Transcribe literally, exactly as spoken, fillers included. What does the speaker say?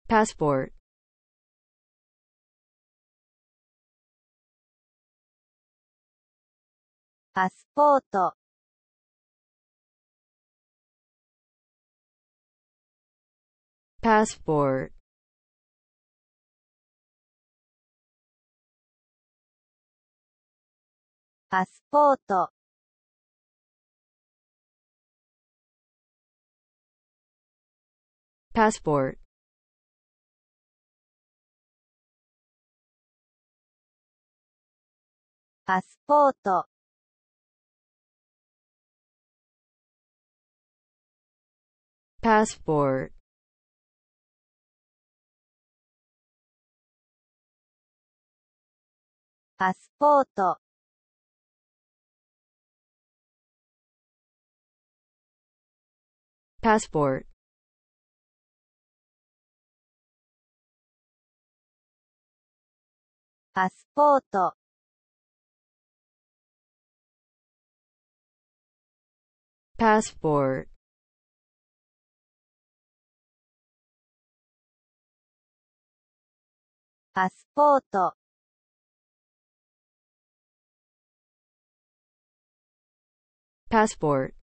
passport, パスポート、 passport, パスポート、 passport, パスポート、 passport, パスポート、 passport, パスポート、 passport, パスポート、 passport,